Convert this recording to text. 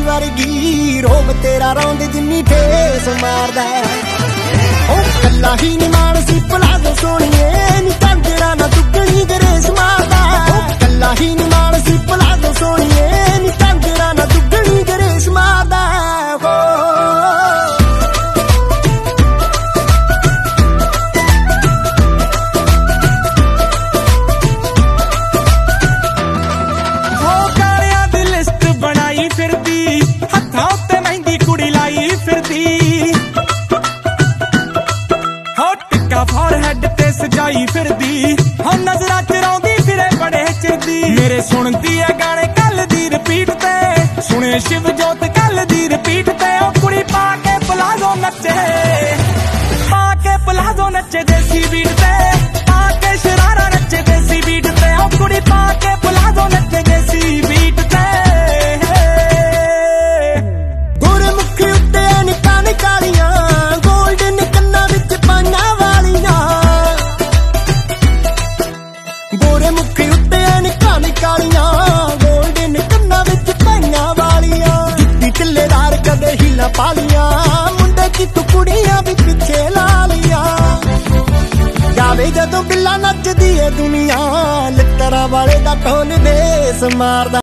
वर्गी रोब तेरा रौंद जिन्नी ठेस मारदा ओ कल्ला ही नी मानसी प्लाजो सोनिए नी झांजरा ना दुगणी गरेस मारदा ओ कल्ला ही नी मानसी प्लाजो सोनिए नी झांजरा ना दुगणी गरेस मारदा फॉरहेड ते सजाई फिरदी हाँ नजरा चराउंदी फिरे बड़े चिरदी मेरे सुनदी है गाने कल दी रिपीट ते सुने शिव जोत कल दी रिपीट ते ओ कुड़ी पाके प्लाजो नचे देसी बीट ते पाके शरारा नचे देसी बीट ते ओ कुड़ी पाके प्लाजो नचे देसी बीट ते गोरे मुखी उत्ते निका निकालियां गोल्डन कन्ना विच पाइयां गोरे मुखी उत्ते निका निकालियां गोल्डन कन्ना विच पाइयां वालियां जुत्ती टिल्लेदार कदे हीला पालियां मुंडे की तू कुड़ियां भी पिछे ला लिया गावे जदों बिल्ला नचदी है दुनिया लित्तरा वाले दा ढोल देस मारदा।